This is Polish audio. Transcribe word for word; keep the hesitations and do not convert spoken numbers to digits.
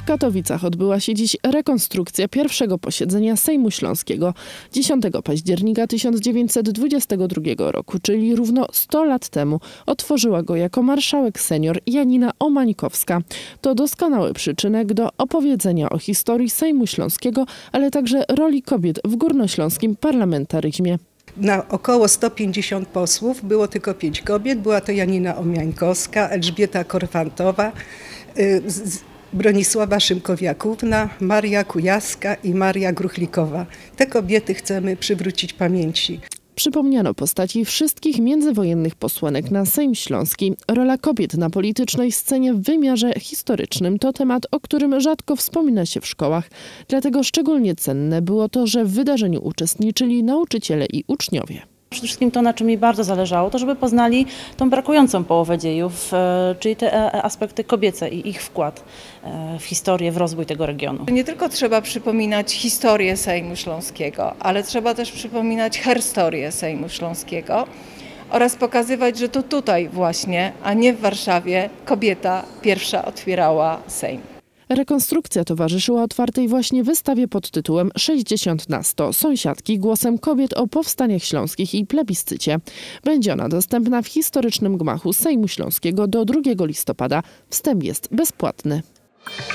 Katowicach odbyła się dziś rekonstrukcja pierwszego posiedzenia Sejmu Śląskiego dziesiątego października tysiąc dziewięćset dwudziestego drugiego roku, czyli równo sto lat temu. Otworzyła go jako marszałek senior Janina Omańkowska. To doskonały przyczynek do opowiedzenia o historii Sejmu Śląskiego, ale także roli kobiet w górnośląskim parlamentaryzmie. Na około sto pięćdziesiąt posłów było tylko pięć kobiet. Była to Janina Omańkowska, Elżbieta Korfantowa, Bronisława Szymkowiakówna, Maria Kujaska i Maria Gruchlikowa. Te kobiety chcemy przywrócić pamięci. Przypomniano postaci wszystkich międzywojennych posłanek na Sejm Śląski. Rola kobiet na politycznej scenie w wymiarze historycznym to temat, o którym rzadko wspomina się w szkołach. Dlatego szczególnie cenne było to, że w wydarzeniu uczestniczyli nauczyciele i uczniowie. Przede wszystkim to, na czym mi bardzo zależało, to żeby poznali tą brakującą połowę dziejów, czyli te aspekty kobiece i ich wkład w historię, w rozwój tego regionu. Nie tylko trzeba przypominać historię Sejmu Śląskiego, ale trzeba też przypominać herstorię Sejmu Śląskiego oraz pokazywać, że to tutaj właśnie, a nie w Warszawie, kobieta pierwsza otwierała Sejm. Rekonstrukcja towarzyszyła otwartej właśnie wystawie pod tytułem sześćdziesiąt na sto. Sąsiadki głosem kobiet o powstaniach śląskich i plebiscycie. Będzie ona dostępna w historycznym gmachu Sejmu Śląskiego do drugiego listopada. Wstęp jest bezpłatny.